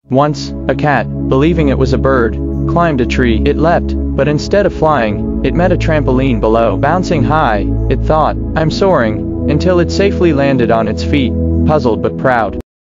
Once, a cat, believing it was a bird, climbed a tree. It leapt, but instead of flying, it met a trampoline below. Bouncing high, it thought, "I'm soaring," until it safely landed on its feet, puzzled but proud.